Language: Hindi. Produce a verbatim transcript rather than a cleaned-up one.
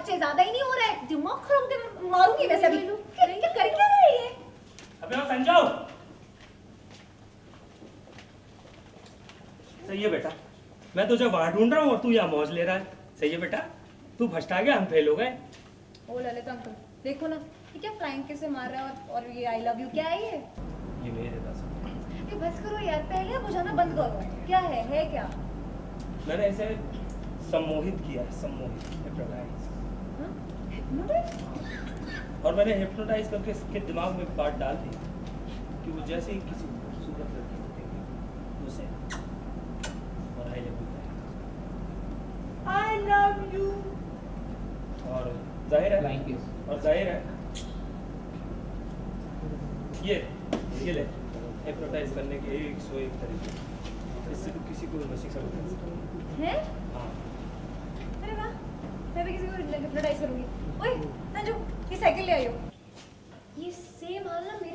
बच्चे ज्यादा ही नहीं हो रहा है? दिमाग खराब के मारूंगी वैसे भी। क्या क्या कर क्या रहे हैं ये? अबे वो संजो, सही है बेटा, मैं तुझे वहां ढूंढ रहा हूँ और तू यहाँ मौज ले रहा है। सही है बेटा, तू फर्स्ट आ गया, हम फेल हो गए। ओ ललित अंकल, देखो ना ये क्या फ्लाइंग किस से मार रहा है और, और ये आई लव यू क्या है ये? ये मेरे पास ये बस करो यार, पहले बुझाना बंद करो। क्या है है क्या? मैंने ऐसे सम्मोहित किया है, सम्मोहित, हिप्नोटाइज। हाँ? हिप्नोटाइज? और मैंने हिप्नोटाइज करके इसके दिमाग में बात डाल दी कि वो जैसे ही किसी खूबसूरत लड़की को देखेगी उसे और I love you, I love you. और जाहिर है और जाहिर है ये ये ले हिप्नोटाइज करने के एक सौ एक तरीके, इससे तो किसी को वशीकरण कर सकते हैं। हाँ। अरे वाह, मैं भी किसी को हिप्नोटाइज करूंगी। ओए संजू, ये साइकिल ले आइयो। ये सेम हाल ना